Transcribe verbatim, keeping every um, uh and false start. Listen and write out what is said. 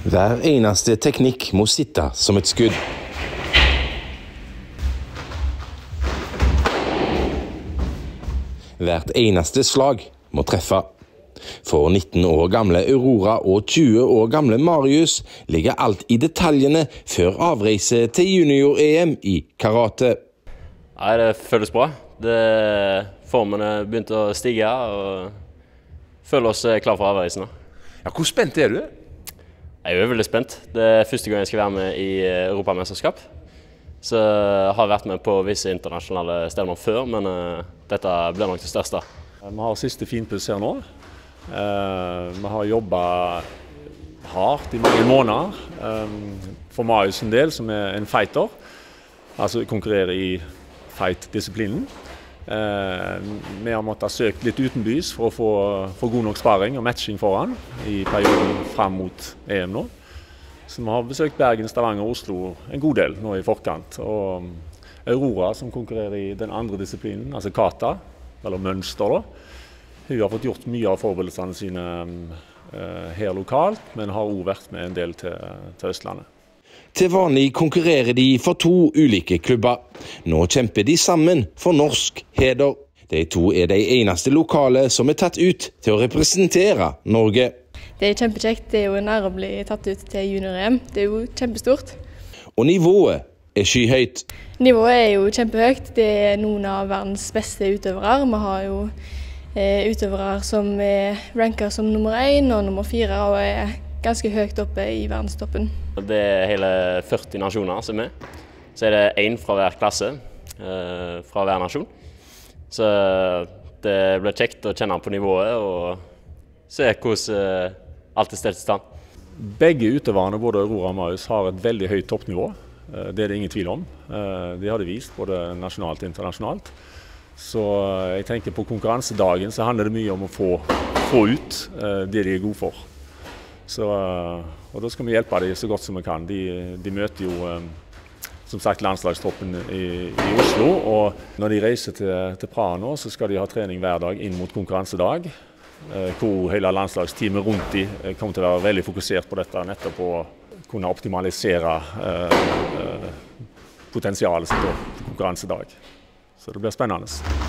Hver eneste teknikk må sitte som et skudd. Hvert eneste slag må treffe. For nitten år gamle Aurora og tjue år gamle Marius ligger alt i detaljene før avreise til junior-E M i karate. Nei, det føles bra. Det, formen er begynt å stige og føler oss klar for avreisen nå. Ja, hvor spent er du? Jeg er veldig spent. Det er første gang jeg skal være med i Europamesterskap. Så jeg har vært med på visse internasjonale steder før, men uh, dette blir nok det største. Vi har siste finpuss her nå. Uh, vi har jobbet hardt i mange måneder. Um, for Marius en del, som er en fighter, altså konkurrerer i fight-disiplinen. Uh, vi har måttet søke litt utenbys for å få, få god nok sparing og matching foran i perioden frem mot E M nå. Så vi har besøkt Bergen, Stavanger og Oslo en god del nå i forkant. Og Aurora, som konkurrerer i den andre disiplinen, altså kata, eller mønster da, hun har fått gjort mye av forberedelsene sine uh, her lokalt, men har også vært med en del til, til Østlandet. Til vanlig konkurrerer de for to ulike klubber. Nå kjemper de sammen for norsk heder. De to er de eneste lokale som er tatt ut til å representere Norge. Det er kjempekjekt. Det er jo en ære å bli tatt ut til junior-E M. Det er jo kjempestort. Og nivået er skyhøyt. Nivået er jo kjempehøyt. Det er noen av verdens beste utøvere. Vi har jo eh, utøvere som er ranket som nummer én og nummer fire, og er ganske høyt oppe i verdenstoppen. Det er hele førti nasjoner som er med. Så er det én fra hver klasse, eh, fra hver nasjon. Så det blir kjekt å kjenne på nivået og se hvordan eh, alt er stelt i stand. Begge utøverne, både Aurora og Marius, har et veldig høyt toppnivå. Eh, det er det ingen tvil om. Eh, det har de vist, både nasjonalt og internasjonalt. Så jeg tenker på konkurransedagen så handler det mye om å få, få ut eh, det de er gode for. Så, og da skal vi hjelpe dem så godt som vi kan. De, de møter jo som sagt landslagstroppen i, i Oslo, og når de reiser til, til Praha nå, så skal de ha trening hver dag inn mot konkurransedag, hvor hele landslagsteamet rundt de kommer til å være veldig fokusert på dette, nettopp å kunne optimalisere eh, potensialet sitt til konkurransedag. Så det blir spennende.